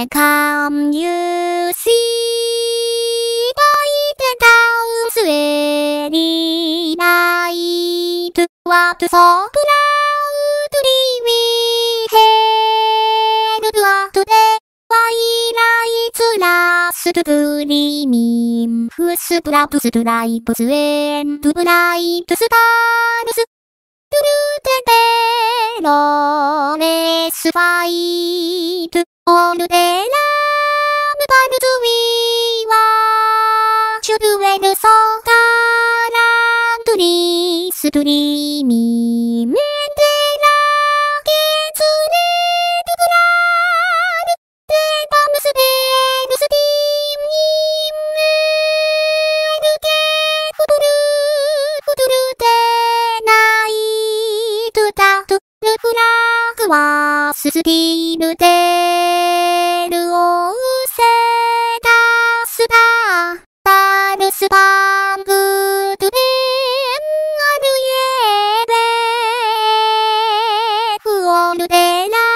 で勧誘し、いてたうすえりないとはとそぶらうとりみへるわとではいらいつらすとぶりみんふすぶらぶすとらいぶすえんぶぶらいとすたるすトゥルテテロレスファイトオルデラムバルズウィはチュルエルソカラントリストリミメンデラケツレドブラルデパムスベルスティームイメルケフブルフドゥルテルフラグはススティールテールをうせたすだタルスパングドゥレンアルイエベフオルデラ